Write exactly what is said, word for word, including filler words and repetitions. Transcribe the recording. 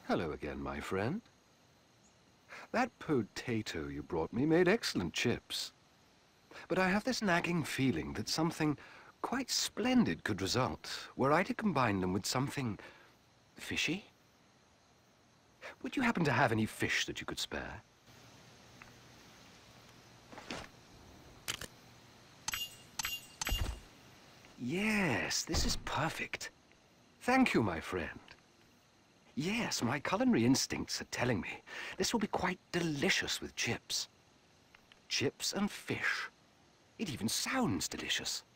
Hello again, my friend. That potato you brought me made excellent chips. But I have this nagging feeling that something quite splendid could result were I to combine them with something fishy. Would you happen to have any fish that you could spare? Yes, this is perfect. Thank you, my friend. Yes, my culinary instincts are telling me this will be quite delicious with chips. Chips and fish. It even sounds delicious.